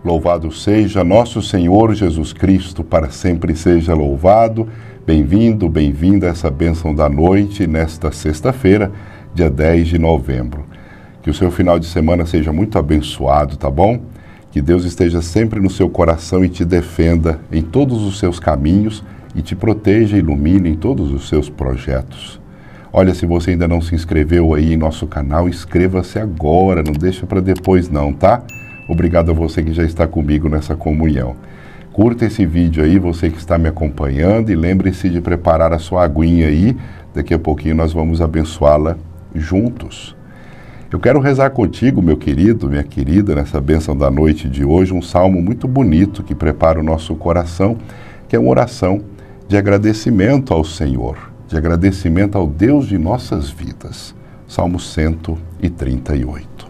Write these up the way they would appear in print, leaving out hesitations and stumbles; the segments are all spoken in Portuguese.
Louvado seja nosso Senhor Jesus Cristo, para sempre seja louvado. Bem-vindo, bem-vinda a essa bênção da noite, nesta sexta-feira, dia 10 de novembro. Que o seu final de semana seja muito abençoado, tá bom? Que Deus esteja sempre no seu coração e te defenda em todos os seus caminhos e te proteja e ilumine em todos os seus projetos. Olha, se você ainda não se inscreveu aí em nosso canal, inscreva-se agora, não deixa para depois não, tá? Obrigado a você que já está comigo nessa comunhão. Curta esse vídeo aí, você que está me acompanhando, e lembre-se de preparar a sua aguinha aí, daqui a pouquinho nós vamos abençoá-la juntos. Eu quero rezar contigo, meu querido, minha querida, nessa bênção da noite de hoje, um salmo muito bonito que prepara o nosso coração, que é uma oração de agradecimento ao Senhor, de agradecimento ao Deus de nossas vidas. Salmo 138.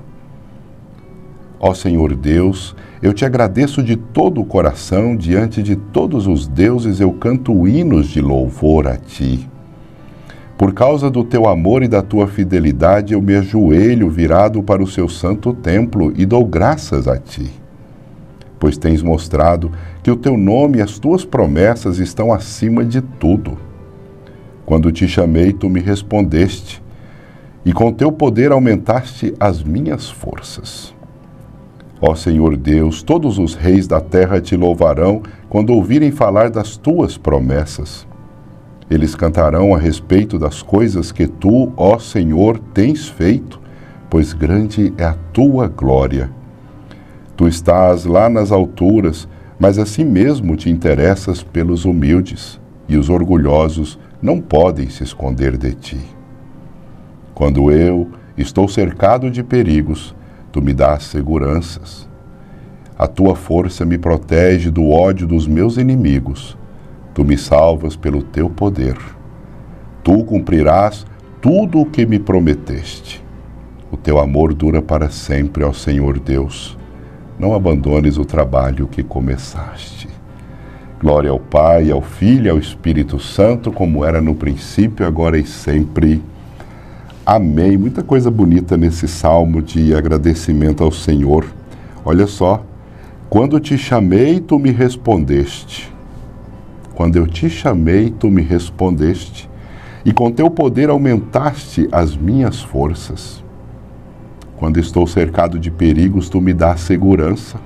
Ó Senhor Deus, eu te agradeço de todo o coração, diante de todos os deuses eu canto hinos de louvor a ti. Por causa do teu amor e da tua fidelidade, eu me ajoelho virado para o seu santo templo e dou graças a ti. Pois tens mostrado que o teu nome e as tuas promessas estão acima de tudo. Quando te chamei, tu me respondeste, e com teu poder aumentaste as minhas forças. Ó Senhor Deus, todos os reis da terra te louvarão quando ouvirem falar das tuas promessas. Eles cantarão a respeito das coisas que tu, ó Senhor, tens feito, pois grande é a tua glória. Tu estás lá nas alturas, mas assim mesmo te interessas pelos humildes, e os orgulhosos não podem se esconder de ti. Quando eu estou cercado de perigos, tu me dás seguranças. A tua força me protege do ódio dos meus inimigos. Tu me salvas pelo teu poder. Tu cumprirás tudo o que me prometeste. O teu amor dura para sempre, ó Senhor Deus. Não abandones o trabalho que começaste. Glória ao Pai, ao Filho e ao Espírito Santo, como era no princípio, agora e sempre. Amém. Muita coisa bonita nesse salmo de agradecimento ao Senhor. Olha só, quando te chamei, tu me respondeste. Quando eu te chamei, tu me respondeste, e com teu poder aumentaste as minhas forças. Quando estou cercado de perigos, tu me dás segurança.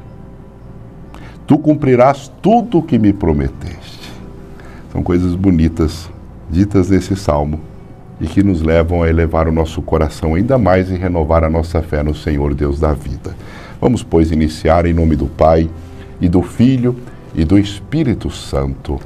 Tu cumprirás tudo o que me prometeste. São coisas bonitas ditas nesse salmo e que nos levam a elevar o nosso coração ainda mais e renovar a nossa fé no Senhor Deus da vida. Vamos, pois, iniciar em nome do Pai, e do Filho, e do Espírito Santo.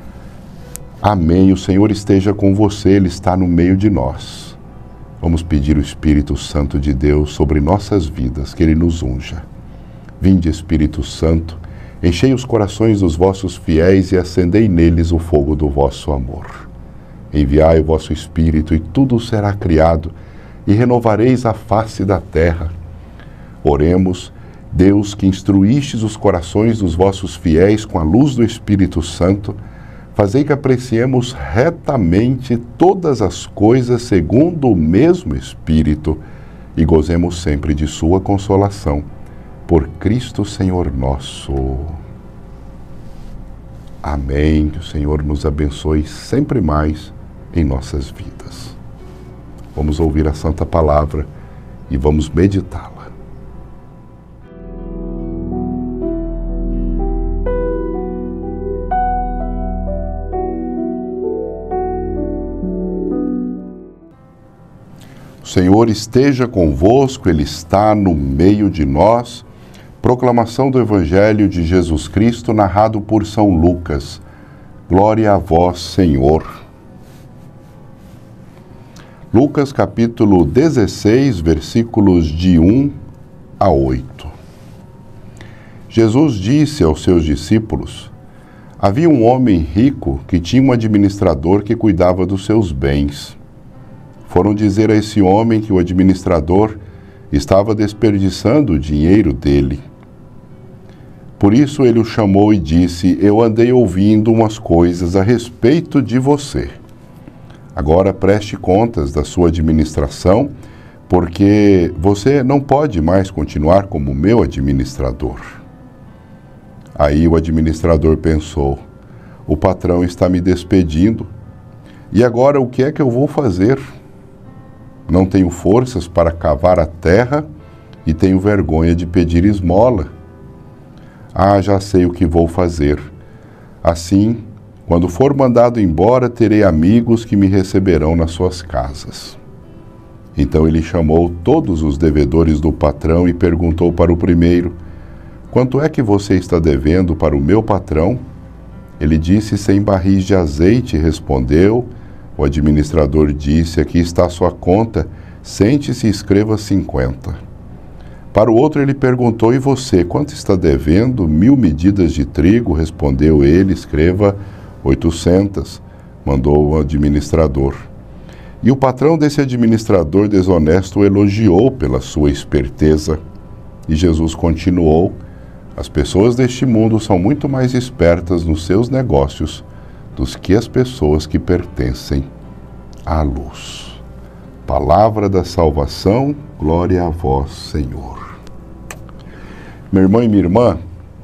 Amém. O Senhor esteja com você, Ele está no meio de nós. Vamos pedir o Espírito Santo de Deus sobre nossas vidas, que Ele nos unja. Vinde, Espírito Santo, enchei os corações dos vossos fiéis e acendei neles o fogo do vosso amor. Enviai o vosso Espírito e tudo será criado, e renovareis a face da terra. Oremos, Deus, que instruístes os corações dos vossos fiéis com a luz do Espírito Santo, fazei que apreciemos retamente todas as coisas segundo o mesmo Espírito e gozemos sempre de sua consolação. Por Cristo Senhor nosso. Amém. Que o Senhor nos abençoe sempre mais em nossas vidas. Vamos ouvir a Santa Palavra e vamos meditá-la. O Senhor esteja convosco, Ele está no meio de nós. Proclamação do Evangelho de Jesus Cristo, narrado por São Lucas. Glória a vós, Senhor. Lucas capítulo 16, versículos de 1 a 8. Jesus disse aos seus discípulos: havia um homem rico que tinha um administrador que cuidava dos seus bens. Foram dizer a esse homem que o administrador estava desperdiçando o dinheiro dele. Por isso ele o chamou e disse: eu andei ouvindo umas coisas a respeito de você. Agora preste contas da sua administração, porque você não pode mais continuar como meu administrador. Aí o administrador pensou: o patrão está me despedindo. E agora o que é que eu vou fazer? Não tenho forças para cavar a terra e tenho vergonha de pedir esmola. Ah, já sei o que vou fazer. Assim, quando for mandado embora, terei amigos que me receberão nas suas casas. Então ele chamou todos os devedores do patrão e perguntou para o primeiro: quanto é que você está devendo para o meu patrão? Ele disse: 100 barris de azeite, respondeu. O administrador disse: aqui está a sua conta, sente-se e escreva 50. Para o outro ele perguntou: e você, quanto está devendo? 1000 medidas de trigo, respondeu ele, escreva 800, mandou o administrador. E o patrão desse administrador desonesto o elogiou pela sua esperteza. E Jesus continuou: as pessoas deste mundo são muito mais espertas nos seus negócios do que as pessoas que pertencem à luz. Palavra da salvação, glória a vós, Senhor. Meu irmão e minha irmã,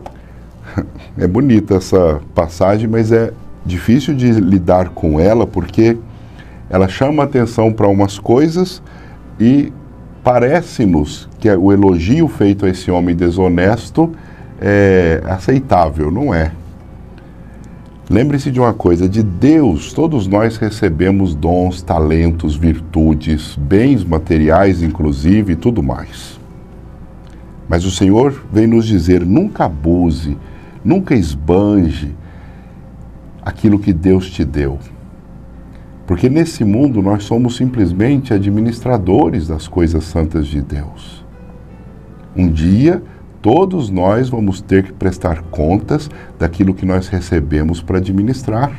é bonita essa passagem, mas é difícil de lidar com ela, porque ela chama atenção para umas coisas e parece-nos que o elogio feito a esse homem desonesto é aceitável, não é? Lembre-se de uma coisa: de Deus todos nós recebemos dons, talentos, virtudes, bens materiais inclusive e tudo mais. Mas o Senhor vem nos dizer: nunca abuse, nunca esbanje aquilo que Deus te deu. Porque nesse mundo nós somos simplesmente administradores das coisas santas de Deus. Um dia todos nós vamos ter que prestar contas daquilo que nós recebemos para administrar.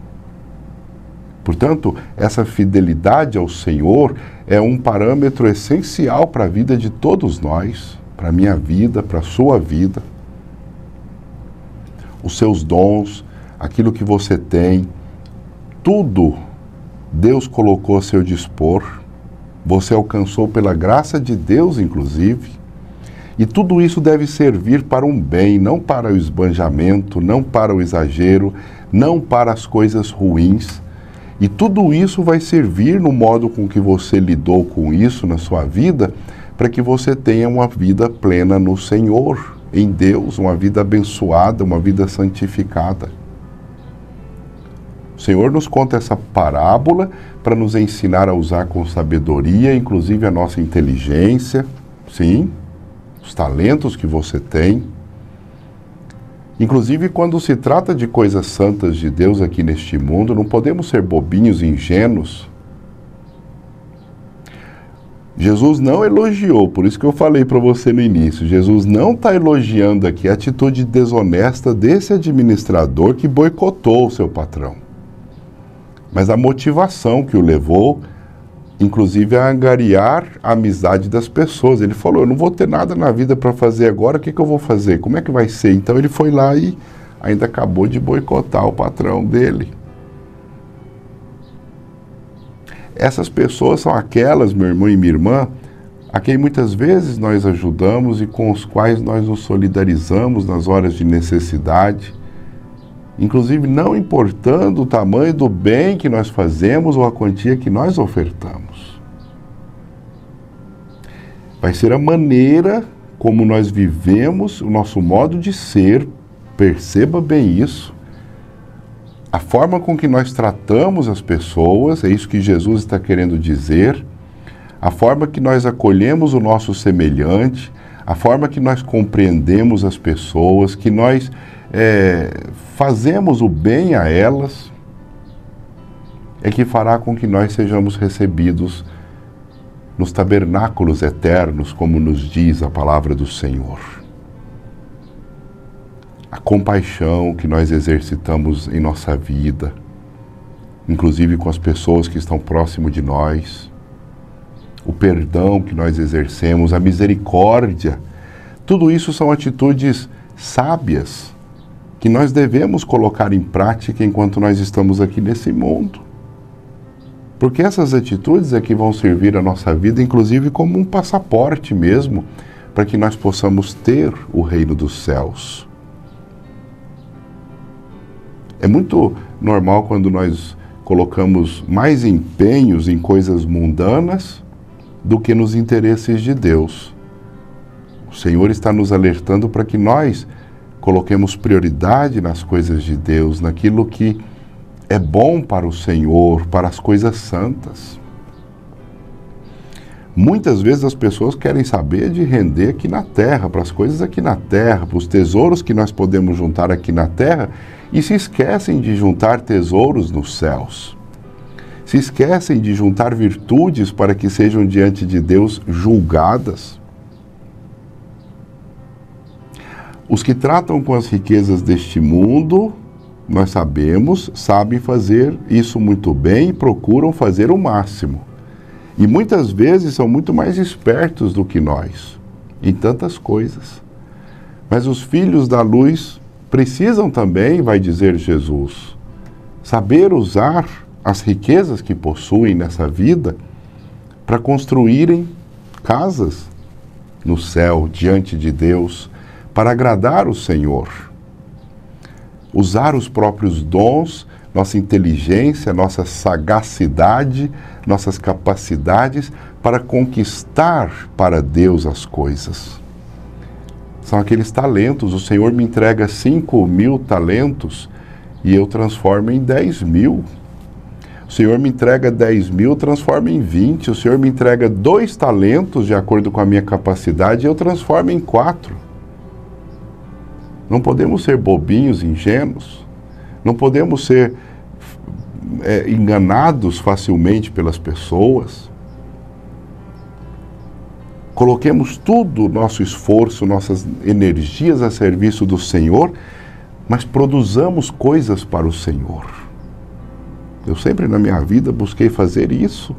Portanto, essa fidelidade ao Senhor é um parâmetro essencial para a vida de todos nós, para a minha vida, para a sua vida. Os seus dons, aquilo que você tem, tudo Deus colocou a seu dispor. Você alcançou pela graça de Deus, inclusive. E tudo isso deve servir para um bem, não para o esbanjamento, não para o exagero, não para as coisas ruins. E tudo isso vai servir no modo com que você lidou com isso na sua vida, para que você tenha uma vida plena no Senhor, em Deus, uma vida abençoada, uma vida santificada. O Senhor nos conta essa parábola para nos ensinar a usar com sabedoria, inclusive a nossa inteligência, sim, os talentos que você tem. Inclusive, quando se trata de coisas santas de Deus aqui neste mundo, não podemos ser bobinhos e ingênuos. Jesus não elogiou, por isso que eu falei para você no início, Jesus não está elogiando aqui a atitude desonesta desse administrador que boicotou o seu patrão, mas a motivação que o levou, inclusive, a angariar a amizade das pessoas. Ele falou: eu não vou ter nada na vida para fazer agora, o que eu vou fazer? Como é que vai ser? Então ele foi lá e ainda acabou de boicotar o patrão dele. Essas pessoas são aquelas, meu irmão e minha irmã, a quem muitas vezes nós ajudamos e com os quais nós nos solidarizamos nas horas de necessidade, inclusive não importando o tamanho do bem que nós fazemos ou a quantia que nós ofertamos. Vai ser a maneira como nós vivemos, o nosso modo de ser, perceba bem isso, a forma com que nós tratamos as pessoas, é isso que Jesus está querendo dizer, a forma que nós acolhemos o nosso semelhante, a forma que nós compreendemos as pessoas, que nós fazemos o bem a elas, é que fará com que nós sejamos recebidos nos tabernáculos eternos, como nos diz a palavra do Senhor. A compaixão que nós exercitamos em nossa vida, inclusive com as pessoas que estão próximo de nós, o perdão que nós exercemos, a misericórdia, tudo isso são atitudes sábias, que nós devemos colocar em prática enquanto nós estamos aqui nesse mundo. Porque essas atitudes é que vão servir a nossa vida, inclusive como um passaporte mesmo, para que nós possamos ter o reino dos céus. É muito normal quando nós colocamos mais empenhos em coisas mundanas do que nos interesses de Deus. O Senhor está nos alertando para que nós coloquemos prioridade nas coisas de Deus, naquilo que é bom para o Senhor, para as coisas santas. Muitas vezes as pessoas querem saber de render aqui na terra, para as coisas aqui na terra, para os tesouros que nós podemos juntar aqui na terra, e se esquecem de juntar tesouros nos céus. Se esquecem de juntar virtudes para que sejam diante de Deus julgadas. Os que tratam com as riquezas deste mundo, nós sabemos, sabem fazer isso muito bem e procuram fazer o máximo. E muitas vezes são muito mais espertos do que nós, em tantas coisas. Mas os filhos da luz precisam também, vai dizer Jesus, saber usar as riquezas que possuem nessa vida para construírem casas no céu, diante de Deus, para agradar o Senhor. Usar os próprios dons, nossa inteligência, nossa sagacidade, nossas capacidades para conquistar para Deus as coisas. São aqueles talentos. O Senhor me entrega 5.000 talentos e eu transformo em 10.000. O Senhor me entrega 10.000, transforma em 20. O Senhor me entrega 2 talentos de acordo com a minha capacidade e eu transformo em 4. Não podemos ser bobinhos, ingênuos. Não podemos ser enganados facilmente pelas pessoas. Coloquemos tudo, nosso esforço, nossas energias a serviço do Senhor, mas produzamos coisas para o Senhor. Eu sempre na minha vida busquei fazer isso.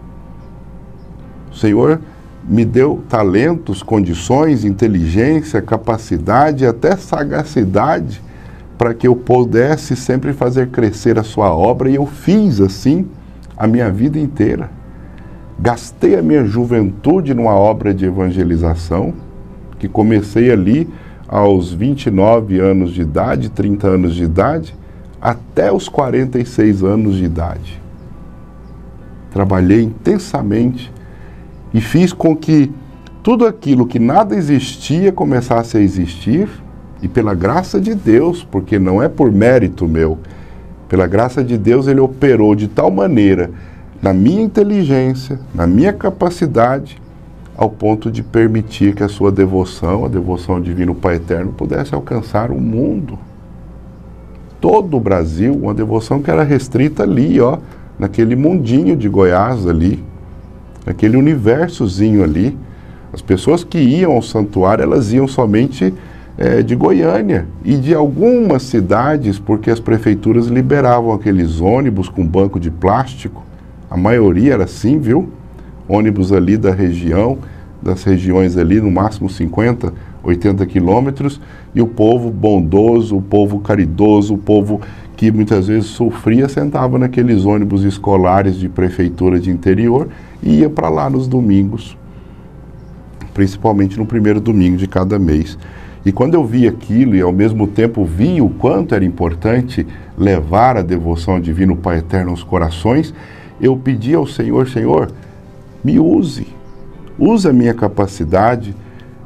O Senhor me deu talentos, condições, inteligência, capacidade, até sagacidade, para que eu pudesse sempre fazer crescer a sua obra, e eu fiz assim a minha vida inteira. Gastei a minha juventude numa obra de evangelização, que comecei ali aos 29 anos de idade, 30 anos de idade, até os 46 anos de idade. Trabalhei intensamente e fiz com que tudo aquilo que nada existia começasse a existir, e pela graça de Deus, porque não é por mérito meu, pela graça de Deus Ele operou de tal maneira na minha inteligência, na minha capacidade, ao ponto de permitir que a sua devoção, a devoção ao Divino Pai Eterno, pudesse alcançar o mundo. Todo o Brasil, uma devoção que era restrita ali, ó, naquele mundinho de Goiás ali, naquele universozinho ali. As pessoas que iam ao santuário, elas iam somente de Goiânia e de algumas cidades, porque as prefeituras liberavam aqueles ônibus com banco de plástico. A maioria era assim, viu? Ônibus ali da região, das regiões ali, no máximo 50, 80 quilômetros, e o povo bondoso, o povo caridoso, o povo que muitas vezes sofria, sentava naqueles ônibus escolares de prefeitura de interior e ia para lá nos domingos, principalmente no primeiro domingo de cada mês. E quando eu vi aquilo e ao mesmo tempo vi o quanto era importante levar a devoção ao Divino Pai Eterno aos corações, eu pedi ao Senhor: Senhor, me use a minha capacidade,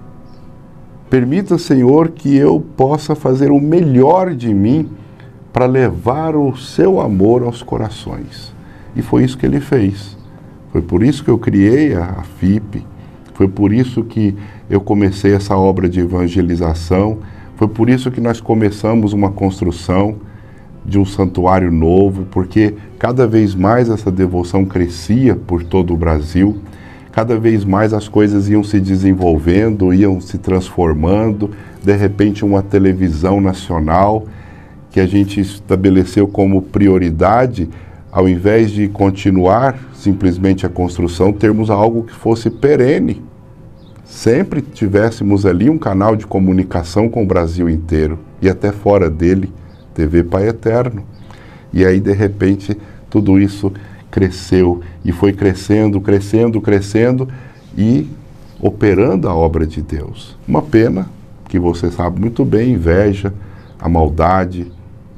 permita, Senhor, que eu possa fazer o melhor de mim para levar o seu amor aos corações. E foi isso que Ele fez. Foi por isso que eu criei a FIP, foi por isso que eu comecei essa obra de evangelização, foi por isso que nós começamos uma construção de um santuário novo, porque cada vez mais essa devoção crescia por todo o Brasil, cada vez mais as coisas iam se desenvolvendo, iam se transformando. De repente, uma televisão nacional que a gente estabeleceu como prioridade, ao invés de continuar simplesmente a construção, termos algo que fosse perene. Sempre tivéssemos ali um canal de comunicação com o Brasil inteiro e até fora dele, TV Pai Eterno. E aí, de repente, tudo isso cresceu e foi crescendo, crescendo, crescendo e operando a obra de Deus. Uma pena que você sabe muito bem, inveja, a maldade,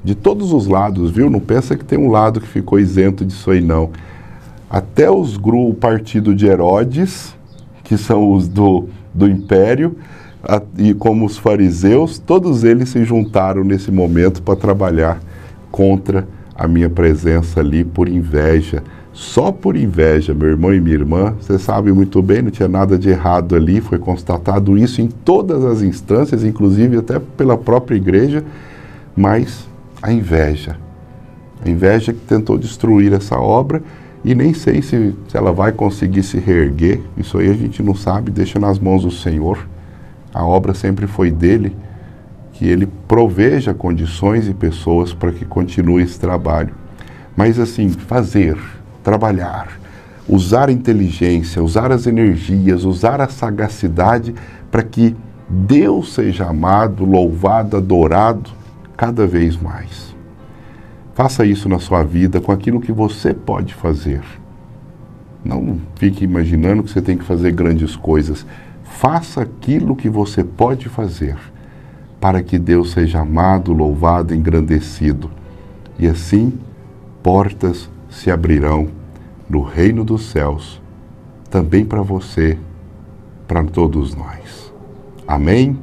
de todos os lados, viu? Não pensa que tem um lado que ficou isento disso aí, não. Até o partido de Herodes, que são os do Império, e como os fariseus, todos eles se juntaram nesse momento para trabalhar contra a minha presença ali por inveja. Só por inveja, meu irmão e minha irmã, você sabe muito bem, não tinha nada de errado ali, foi constatado isso em todas as instâncias, inclusive até pela própria igreja, mas a inveja que tentou destruir essa obra, e nem sei se ela vai conseguir se reerguer, isso aí a gente não sabe, deixa nas mãos do Senhor. A obra sempre foi dele, que ele proveja condições e pessoas para que continue esse trabalho. Mas assim, fazer, trabalhar, usar a inteligência, usar as energias, usar a sagacidade para que Deus seja amado, louvado, adorado cada vez mais. Faça isso na sua vida com aquilo que você pode fazer. Não fique imaginando que você tem que fazer grandes coisas. Faça aquilo que você pode fazer para que Deus seja amado, louvado, engrandecido. E assim, portas se abrirão no reino dos céus, também para você, para todos nós. Amém?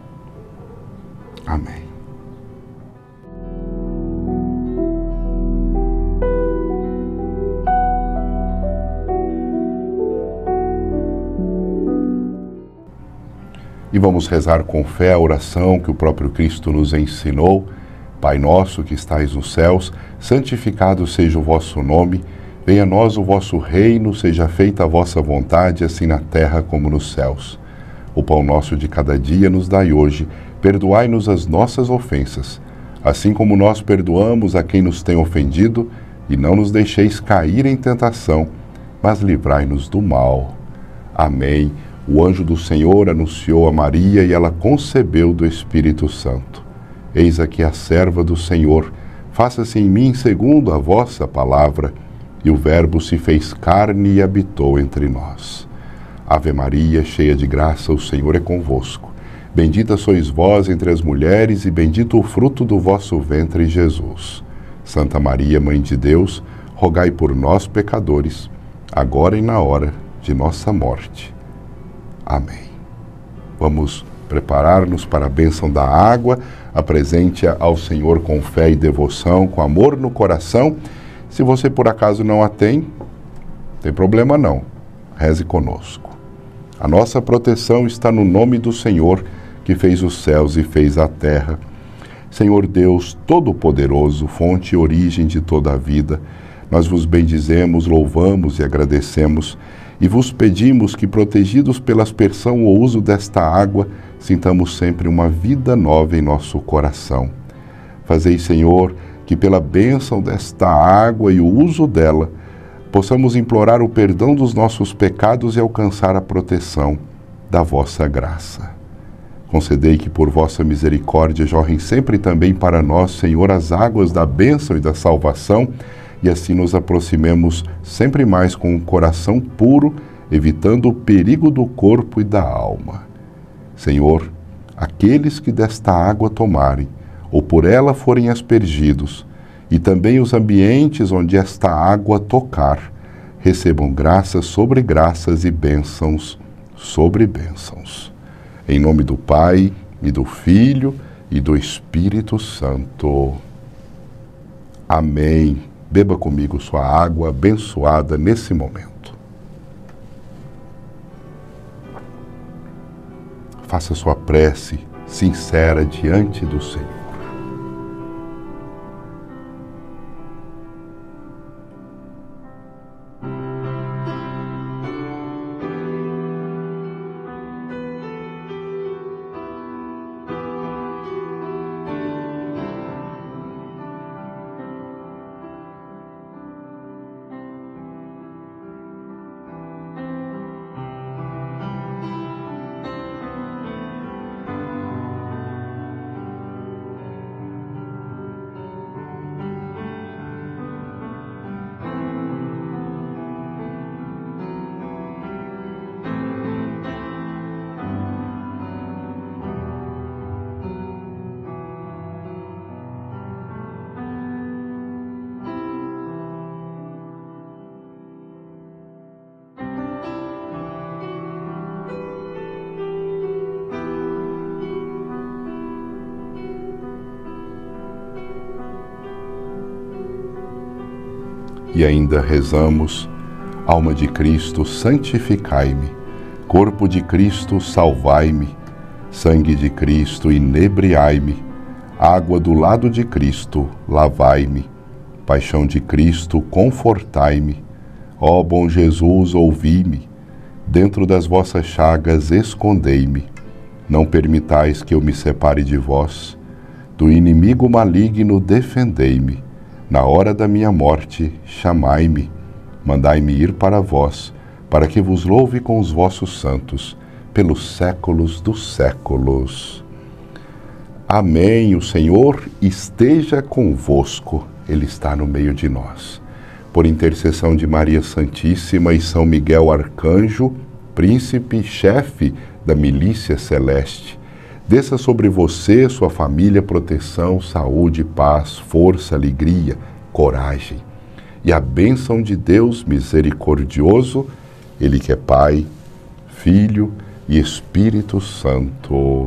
Amém. E vamos rezar com fé a oração que o próprio Cristo nos ensinou. Pai nosso que estais nos céus, santificado seja o vosso nome. Venha a nós o vosso reino, seja feita a vossa vontade, assim na terra como nos céus. O pão nosso de cada dia nos dai hoje. Perdoai-nos as nossas ofensas, assim como nós perdoamos a quem nos tem ofendido, e não nos deixeis cair em tentação, mas livrai-nos do mal. Amém. O anjo do Senhor anunciou a Maria e ela concebeu do Espírito Santo. Eis aqui a serva do Senhor, faça-se em mim segundo a vossa palavra. E o Verbo se fez carne e habitou entre nós. Ave Maria, cheia de graça, o Senhor é convosco. Bendita sois vós entre as mulheres e bendito o fruto do vosso ventre, Jesus. Santa Maria, Mãe de Deus, rogai por nós, pecadores, agora e na hora de nossa morte. Amém. Vamos preparar-nos para a bênção da água. Apresente-a ao Senhor com fé e devoção, com amor no coração. Se você por acaso não a tem, não tem problema não. Reze conosco. A nossa proteção está no nome do Senhor, que fez os céus e fez a terra. Senhor Deus Todo-Poderoso, fonte e origem de toda a vida, nós vos bendizemos, louvamos e agradecemos, e vos pedimos que, protegidos pela aspersão ou uso desta água, sintamos sempre uma vida nova em nosso coração. Fazei, Senhor, que pela bênção desta água e o uso dela, possamos implorar o perdão dos nossos pecados e alcançar a proteção da vossa graça. Concedei que por vossa misericórdia jorrem sempre também para nós, Senhor, as águas da bênção e da salvação, e assim nos aproximemos sempre mais com um coração puro, evitando o perigo do corpo e da alma. Senhor, aqueles que desta água tomarem, ou por ela forem aspergidos, e também os ambientes onde esta água tocar, recebam graças sobre graças e bênçãos sobre bênçãos. Em nome do Pai, e do Filho, e do Espírito Santo. Amém. Beba comigo sua água abençoada nesse momento. Faça sua prece sincera diante do Senhor. E ainda rezamos: alma de Cristo, santificai-me, corpo de Cristo, salvai-me, sangue de Cristo, inebriai-me, água do lado de Cristo, lavai-me, paixão de Cristo, confortai-me, ó bom Jesus, ouvi-me, dentro das vossas chagas escondei-me, não permitais que eu me separe de vós, do inimigo maligno defendei-me, na hora da minha morte chamai-me, mandai-me ir para vós, para que vos louve com os vossos santos, pelos séculos dos séculos. Amém. O Senhor esteja convosco, Ele está no meio de nós. Por intercessão de Maria Santíssima e São Miguel Arcanjo, príncipe e chefe da milícia celeste, desça sobre você, sua família, proteção, saúde, paz, força, alegria, coragem. E a bênção de Deus misericordioso, Ele que é Pai, Filho e Espírito Santo.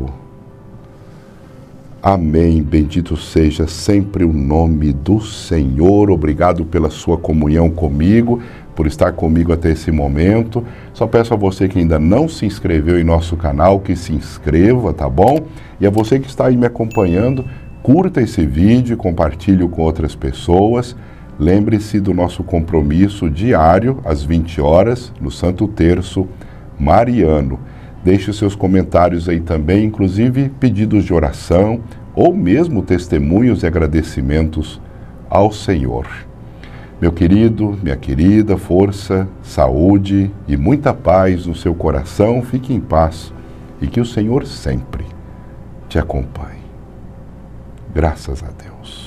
Amém. Bendito seja sempre o nome do Senhor. Obrigado pela sua comunhão comigo, por estar comigo até esse momento. Só peço a você que ainda não se inscreveu em nosso canal, que se inscreva, tá bom? E a você que está aí me acompanhando, curta esse vídeo e compartilhe com outras pessoas. Lembre-se do nosso compromisso diário, às 20 horas, no Santo Terço Mariano. Deixe os seus comentários aí também, inclusive pedidos de oração ou mesmo testemunhos e agradecimentos ao Senhor. Meu querido, minha querida, força, saúde e muita paz no seu coração. Fique em paz e que o Senhor sempre te acompanhe. Graças a Deus.